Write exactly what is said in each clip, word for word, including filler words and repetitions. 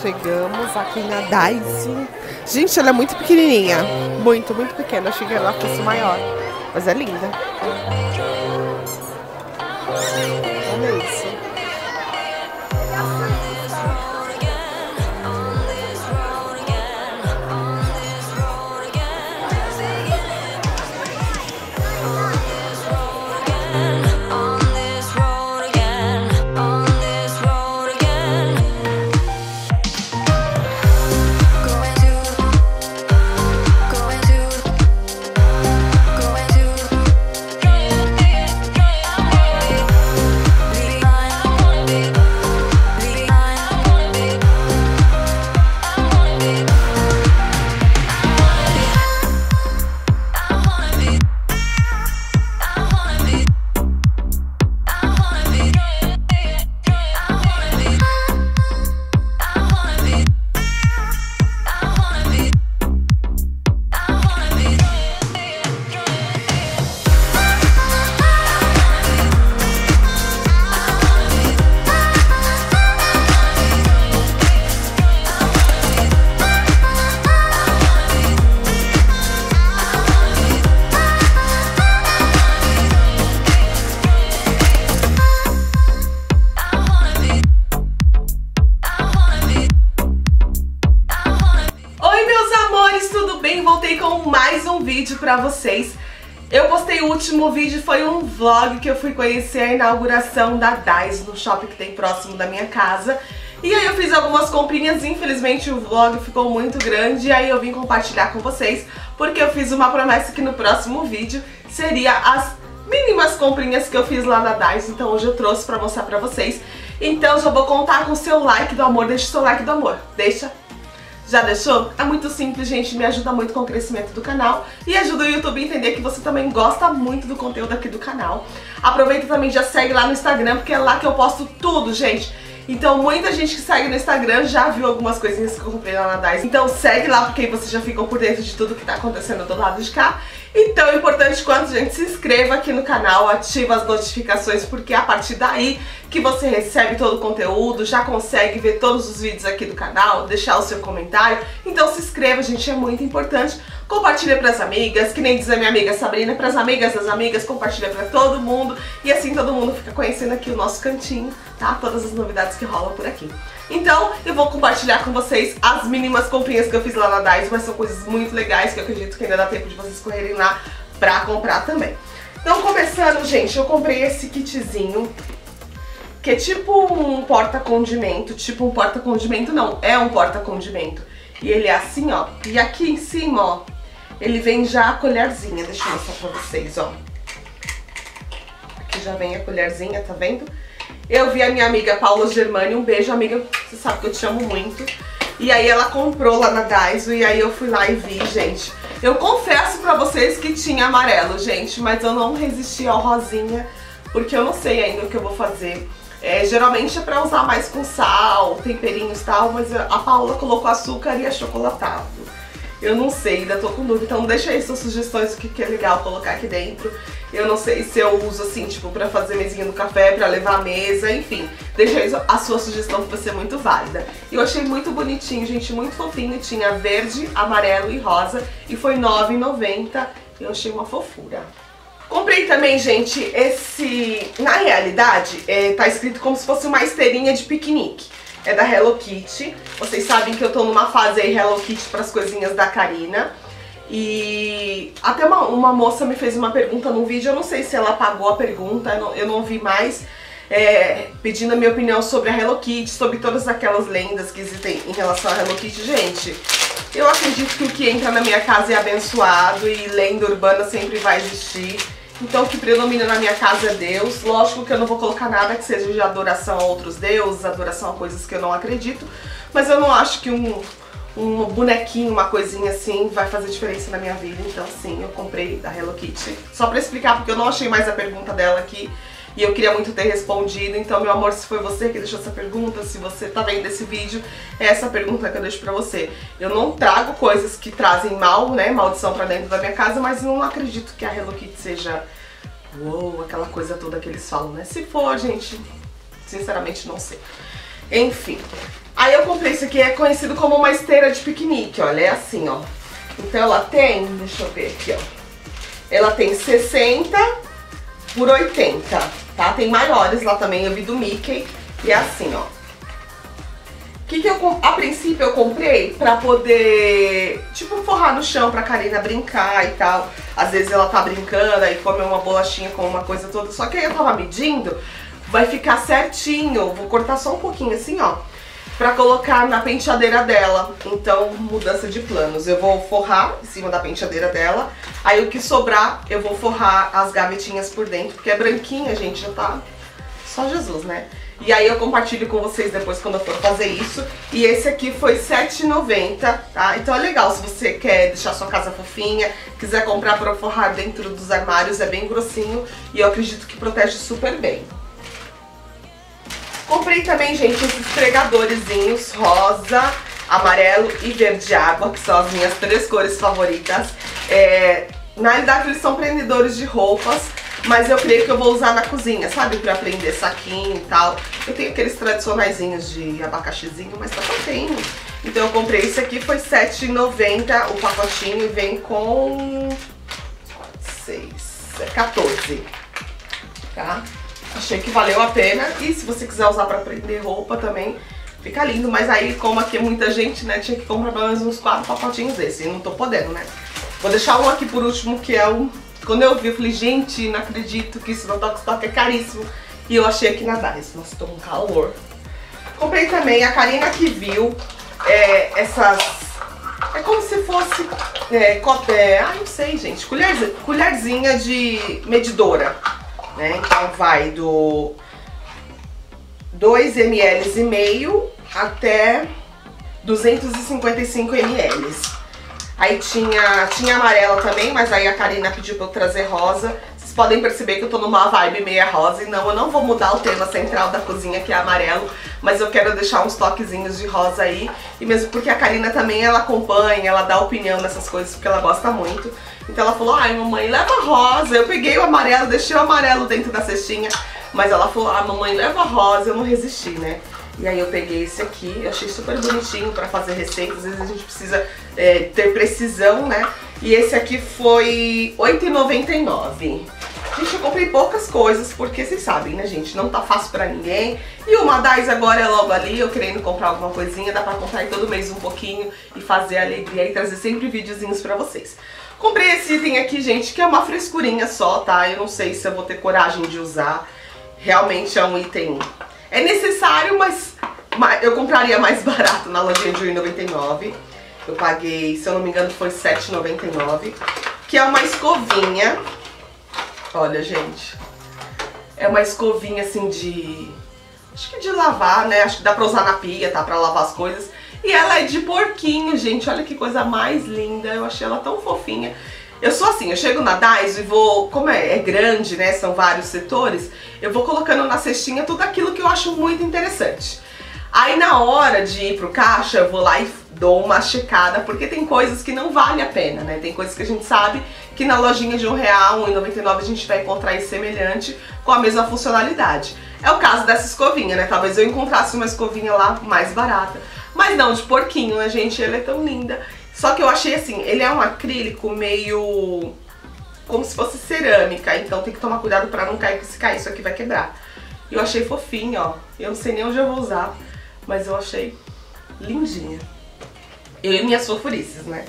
chegamos aqui na Daiso. Gente, ela é muito pequenininha. Muito, muito pequena. Achei que ela fosse maior. Mas é linda. Olha isso. Voltei com mais um vídeo pra vocês. Eu postei o último vídeo, foi um vlog que eu fui conhecer a inauguração da Daiso no shopping que tem próximo da minha casa. E aí eu fiz algumas comprinhas, infelizmente o vlog ficou muito grande, e aí eu vim compartilhar com vocês, porque eu fiz uma promessa que no próximo vídeo seria as mínimas comprinhas que eu fiz lá na Daiso, então hoje eu trouxe pra mostrar pra vocês. Então já vou contar com o seu like do amor, deixa o seu like do amor, deixa. Já deixou? É muito simples, gente, me ajuda muito com o crescimento do canal e ajuda o YouTube a entender que você também gosta muito do conteúdo aqui do canal. Aproveita também, já segue lá no Instagram, porque é lá que eu posto tudo, gente. Então muita gente que segue no Instagram já viu algumas coisinhas que eu comprei lá na Daiso. Então segue lá, porque aí você já ficou por dentro de tudo que tá acontecendo do lado de cá. E tão importante quanto, gente, se inscreva aqui no canal, ativa as notificações, porque é a partir daí que você recebe todo o conteúdo, já consegue ver todos os vídeos aqui do canal, deixar o seu comentário. Então se inscreva, gente, é muito importante. Compartilha pras amigas, que nem diz a minha amiga Sabrina, pras amigas das amigas, compartilha pra todo mundo. E assim todo mundo fica conhecendo aqui o nosso cantinho, tá? Todas as novidades que rolam por aqui. Então, eu vou compartilhar com vocês as mínimas comprinhas que eu fiz lá na Daiso, mas são coisas muito legais que eu acredito que ainda dá tempo de vocês correrem lá pra comprar também. Então, começando, gente, eu comprei esse kitzinho, que é tipo um porta-condimento, tipo um porta-condimento não, é um porta-condimento. E ele é assim, ó, e aqui em cima, ó, ele vem já a colherzinha, deixa eu mostrar pra vocês, ó. Aqui já vem a colherzinha, tá vendo? Eu vi a minha amiga Paula Germani, um beijo, amiga, você sabe que eu te amo muito. E aí ela comprou lá na Daiso e aí eu fui lá e vi, gente. Eu confesso pra vocês que tinha amarelo, gente, mas eu não resisti ao rosinha, porque eu não sei ainda o que eu vou fazer. É, geralmente é pra usar mais com sal, temperinhos e tal, mas a Paula colocou açúcar e achocolatado. Eu não sei, ainda tô com dúvida, então deixa aí suas sugestões, o que, que é legal colocar aqui dentro. Eu não sei se eu uso assim, tipo, pra fazer mesinha no café, pra levar à mesa, enfim. Deixa aí a sua sugestão que vai ser muito válida. E eu achei muito bonitinho, gente, muito fofinho. Tinha verde, amarelo e rosa e foi nove reais e noventa centavos. Eu achei uma fofura. Comprei também, gente, esse... Na realidade, é, tá escrito como se fosse uma esteirinha de piquenique. É da Hello Kitty. Vocês sabem que eu tô numa fase aí Hello Kitty pras coisinhas da Karina. E até uma, uma moça me fez uma pergunta no vídeo, eu não sei se ela apagou a pergunta, eu não, eu não vi mais, é, pedindo a minha opinião sobre a Hello Kitty, sobre todas aquelas lendas que existem em relação à Hello Kitty. Gente, eu acredito que o que entra na minha casa é abençoado e lenda urbana sempre vai existir. Então o que predomina na minha casa é Deus. Lógico que eu não vou colocar nada que seja de adoração a outros deuses, adoração a coisas que eu não acredito, mas eu não acho que um... um bonequinho, uma coisinha assim, vai fazer diferença na minha vida. Então sim, eu comprei da Hello Kitty. Só pra explicar, porque eu não achei mais a pergunta dela aqui e eu queria muito ter respondido. Então, meu amor, se foi você que deixou essa pergunta, se você tá vendo esse vídeo, é essa pergunta que eu deixo pra você. Eu não trago coisas que trazem mal, né, maldição pra dentro da minha casa, mas não acredito que a Hello Kitty seja, uou, aquela coisa toda que eles falam, né? Se for, gente, sinceramente não sei. Enfim. Aí eu comprei isso aqui, é conhecido como uma esteira de piquenique, olha, é assim, ó. Então ela tem, deixa eu ver aqui, ó. Ela tem sessenta por oitenta, tá? Tem maiores lá também, eu vi do Mickey, e é assim, ó. Que que eu, a princípio eu comprei pra poder, tipo, forrar no chão pra Karina brincar e tal. Às vezes ela tá brincando, aí come uma bolachinha com uma coisa toda. Só que aí eu tava medindo, vai ficar certinho. Vou cortar só um pouquinho assim, ó, pra colocar na penteadeira dela. Então, mudança de planos. Eu vou forrar em cima da penteadeira dela. Aí o que sobrar, eu vou forrar as gavetinhas por dentro. Porque é branquinha, gente, já tá só Jesus, né? E aí eu compartilho com vocês depois quando eu for fazer isso. E esse aqui foi sete reais e noventa centavos, tá? Então é legal, se você quer deixar sua casa fofinha, quiser comprar pra forrar dentro dos armários, é bem grossinho e eu acredito que protege super bem. Comprei também, gente, esses pregadorzinhos rosa, amarelo e verde água, que são as minhas três cores favoritas. É, na realidade eles são prendedores de roupas, mas eu creio que eu vou usar na cozinha, sabe? Pra prender saquinho e tal. Eu tenho aqueles tradicionaizinhos de abacaxizinho, mas tá tenho. Então eu comprei esse aqui, foi sete reais e noventa centavos o pacotinho e vem com seis, quatorze, tá? Achei que valeu a pena. E se você quiser usar pra prender roupa também, fica lindo. Mas aí, como aqui é muita gente, né, tinha que comprar pelo menos uns quatro pacotinhos desses. E não tô podendo, né? Vou deixar um aqui por último, que é o... Quando eu vi, eu falei, gente, não acredito que isso no Toque Stock é caríssimo. E eu achei aqui na Dais. Nossa, tô com calor. Comprei também, a Karina que viu, é, essas... É como se fosse... É, é, ah, não sei, gente. Colherzinha, colherzinha de medidora. Né? Então vai do dois mililitros e meio até duzentos e cinquenta e cinco mililitros. Aí tinha, tinha amarela também, mas aí a Karina pediu pra eu trazer rosa. Vocês podem perceber que eu tô numa vibe meia rosa. E não, eu não vou mudar o tema central da cozinha, que é amarelo. Mas eu quero deixar uns toquezinhos de rosa aí. E mesmo porque a Karina também, ela acompanha, ela dá opinião nessas coisas, porque ela gosta muito. Então ela falou, ai mamãe, leva rosa. Eu peguei o amarelo, deixei o amarelo dentro da cestinha. Mas ela falou, ah mamãe, leva rosa. Eu não resisti, né? E aí eu peguei esse aqui, eu achei super bonitinho pra fazer receitas. Às vezes a gente precisa é, ter precisão, né? E esse aqui foi oito reais e noventa e nove centavos. Gente, eu comprei poucas coisas, porque vocês sabem, né, gente? Não tá fácil pra ninguém. E o Madais agora é logo ali, eu querendo comprar alguma coisinha. Dá pra comprar aí todo mês um pouquinho e fazer alegria e trazer sempre videozinhos pra vocês. Comprei esse item aqui, gente, que é uma frescurinha só, tá? Eu não sei se eu vou ter coragem de usar. Realmente é um item... É necessário, mas, mas eu compraria mais barato na lojinha de um real e noventa e nove centavos. Eu paguei, se eu não me engano, foi sete reais e noventa e nove centavos. Que é uma escovinha. Olha, gente. É uma escovinha assim de... Acho que de lavar, né? Acho que dá pra usar na pia, tá? Pra lavar as coisas. E ela é de porquinho, gente. Olha que coisa mais linda. Eu achei ela tão fofinha. Eu sou assim, eu chego na Dais e vou, como é, é grande, né, são vários setores, eu vou colocando na cestinha tudo aquilo que eu acho muito interessante. Aí na hora de ir pro caixa, eu vou lá e dou uma checada, porque tem coisas que não vale a pena, né, tem coisas que a gente sabe que na lojinha de um real, um real e noventa e nove centavos a gente vai encontrar esse semelhante com a mesma funcionalidade. É o caso dessa escovinha, né, talvez eu encontrasse uma escovinha lá mais barata, mas não, de porquinho, né, gente, ela é tão linda. Só que eu achei assim, ele é um acrílico meio... como se fosse cerâmica, então tem que tomar cuidado pra não cair, porque se cair isso aqui vai quebrar. E eu achei fofinho, ó. Eu não sei nem onde eu vou usar, mas eu achei lindinha. Eu e minhas fofurices, né?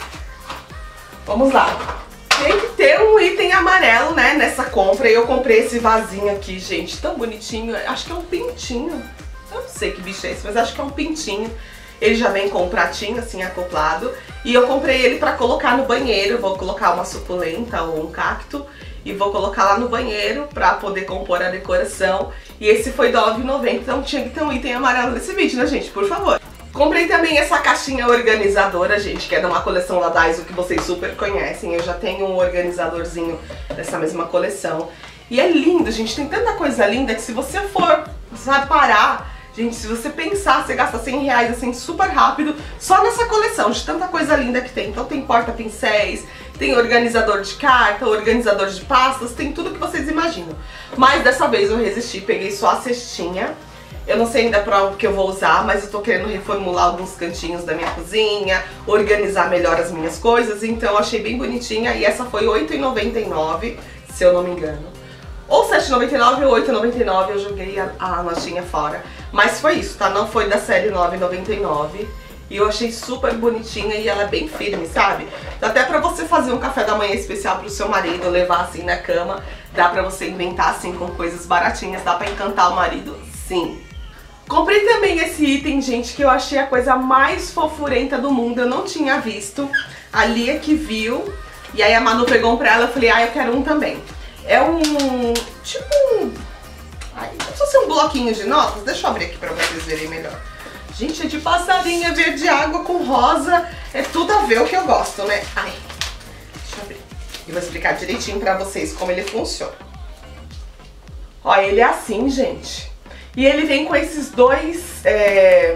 Vamos lá. Tem que ter um item amarelo, né, nessa compra. E eu comprei esse vasinho aqui, gente, tão bonitinho. Acho que é um pintinho. Eu não sei que bicho é esse, mas acho que é um pintinho. Ele já vem com um pratinho assim acoplado. E eu comprei ele pra colocar no banheiro. Vou colocar uma suculenta ou um cacto e vou colocar lá no banheiro pra poder compor a decoração. E esse foi nove reais e noventa centavos, então tinha que ter um item amarelo nesse vídeo, né, gente? Por favor. Comprei também essa caixinha organizadora, gente, que é de uma coleção da Daiso que vocês super conhecem. Eu já tenho um organizadorzinho dessa mesma coleção. E é lindo, gente. Tem tanta coisa linda que se você for, você vai parar... Gente, se você pensar, você gasta cem reais assim super rápido só nessa coleção de tanta coisa linda que tem. Então tem porta-pincéis, tem organizador de carta, organizador de pastas, tem tudo que vocês imaginam. Mas dessa vez eu resisti, peguei só a cestinha. Eu não sei ainda pra o que eu vou usar, mas eu tô querendo reformular alguns cantinhos da minha cozinha, organizar melhor as minhas coisas, então eu achei bem bonitinha e essa foi oito e noventa e nove, se eu não me engano. Ou sete e noventa e nove ou oito e noventa e nove, eu joguei a, a notinha fora. Mas foi isso, tá? Não foi da série nove e noventa e nove. E eu achei super bonitinha e ela é bem firme, sabe? Dá até pra você fazer um café da manhã especial pro seu marido, levar assim na cama. Dá pra você inventar assim com coisas baratinhas, dá pra encantar o marido, sim. Comprei também esse item, gente, que eu achei a coisa mais fofurenta do mundo. Eu não tinha visto. A Lia que viu. E aí a Manu pegou um pra ela, eu falei, ah, eu quero um também. É um, tipo um... Ai, não sei se é um bloquinho de notas. Deixa eu abrir aqui pra vocês verem melhor. Gente, é de passarinho, é verde água com rosa. É tudo a ver o que eu gosto, né? Ai, deixa eu abrir. E vou explicar direitinho pra vocês como ele funciona. Ó, ele é assim, gente. E ele vem com esses dois é...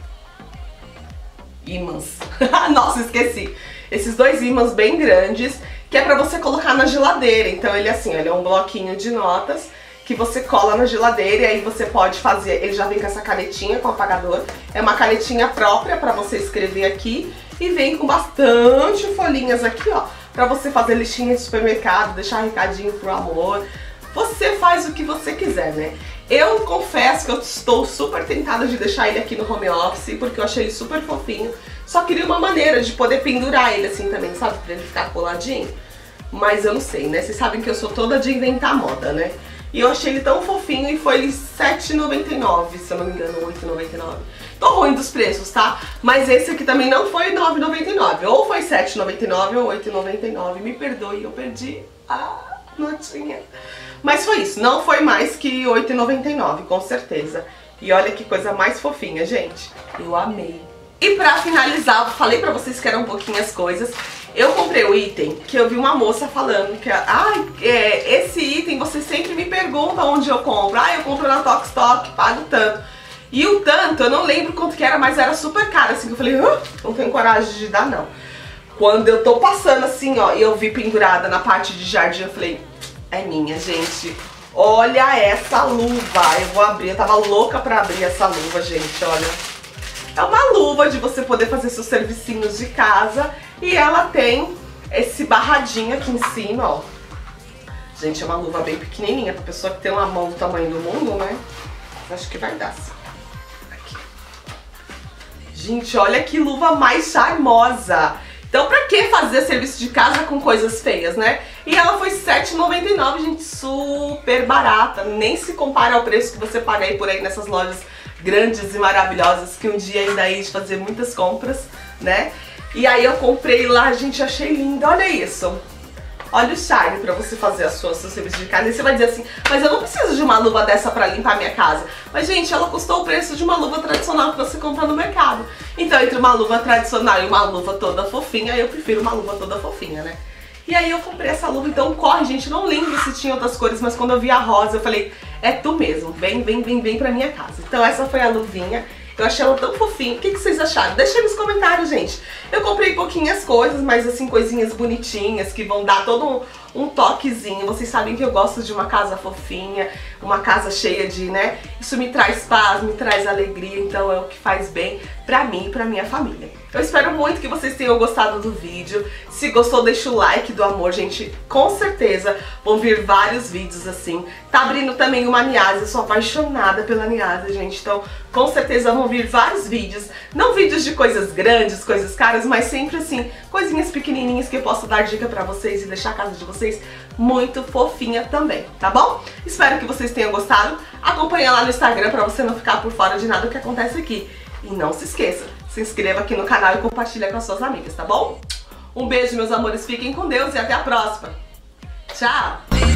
ímãs. Nossa, esqueci. Esses dois ímãs bem grandes, que é pra você colocar na geladeira. Então ele é assim, ele é um bloquinho de notas que você cola na geladeira e aí você pode fazer. Ele já vem com essa canetinha com apagador. É uma canetinha própria pra você escrever aqui. E vem com bastante folhinhas aqui, ó, pra você fazer listinha de supermercado, deixar recadinho pro amor. Você faz o que você quiser, né? Eu confesso que eu estou super tentada de deixar ele aqui no home office, porque eu achei ele super fofinho. Só queria uma maneira de poder pendurar ele assim também, sabe? Pra ele ficar coladinho. Mas eu não sei, né? Vocês sabem que eu sou toda de inventar moda, né? E eu achei ele tão fofinho e foi sete e noventa e nove, se eu não me engano, oito e noventa e nove. Tô ruim dos preços, tá? Mas esse aqui também não foi nove e noventa e nove. Ou foi sete e noventa e nove ou oito e noventa e nove. Me perdoe, eu perdi a notinha. Mas foi isso, não foi mais que oito e noventa e nove, com certeza. E olha que coisa mais fofinha, gente. Eu amei. E pra finalizar, falei pra vocês que eram um pouquinho as coisas. Eu comprei o item que eu vi uma moça falando que, ah, é, esse item você sempre me pergunta onde eu compro. Ah, eu compro na Tok Stock, pago tanto. E o tanto, eu não lembro quanto que era, mas era super caro, assim, que eu falei, ah, não tenho coragem de dar, não. Quando eu tô passando assim, ó, e eu vi pendurada na parte de jardim, eu falei, é minha, gente. Olha essa luva. Eu vou abrir, eu tava louca pra abrir essa luva, gente, olha. É uma luva de você poder fazer seus servicinhos de casa. E ela tem esse barradinho aqui em cima, ó. Gente, é uma luva bem pequenininha, pra pessoa que tem uma mão do tamanho do mundo, né? Acho que vai dar, sim. Aqui. Gente, olha que luva mais charmosa. Então pra que fazer serviço de casa com coisas feias, né? E ela foi sete e noventa e nove, gente, super barata. Nem se compara ao preço que você paga aí por aí nessas lojas grandes e maravilhosas, que um dia ainda hei de fazer muitas compras, né? E aí eu comprei lá, gente, achei linda, olha isso. Olha o charme pra você fazer as suas, seus serviços de casa. E você vai dizer assim, mas eu não preciso de uma luva dessa pra limpar a minha casa. Mas, gente, ela custou o preço de uma luva tradicional que você compra no mercado. Então, entre uma luva tradicional e uma luva toda fofinha, eu prefiro uma luva toda fofinha, né? E aí eu comprei essa luva, então corre, gente. Não lembro se tinha outras cores, mas quando eu vi a rosa, eu falei, é tu mesmo, vem, vem, vem, vem pra minha casa. Então essa foi a luvinha. Eu achei ela tão fofinha. O que, que vocês acharam? Deixa aí nos comentários, gente. Eu comprei pouquinhas coisas, mas assim, coisinhas bonitinhas que vão dar todo um, um toquezinho. Vocês sabem que eu gosto de uma casa fofinha, uma casa cheia de, né? Isso me traz paz, me traz alegria, então é o que faz bem pra mim e pra minha família. Eu espero muito que vocês tenham gostado do vídeo. Se gostou, deixa o like do amor, gente. Com certeza vão vir vários vídeos assim. Tá abrindo também uma Niasa, eu sou apaixonada pela Niasa, gente. Então, com certeza vão vir vários vídeos. Não vídeos de coisas grandes, coisas caras, mas sempre assim, coisinhas pequenininhas que eu posso dar dica pra vocês e deixar a casa de vocês muito fofinha também, tá bom? Espero que vocês tenham gostado. Acompanha lá no Instagram pra você não ficar por fora de nada que acontece aqui. E não se esqueça, se inscreva aqui no canal e compartilha com as suas amigas, tá bom? Um beijo, meus amores, fiquem com Deus e até a próxima. Tchau!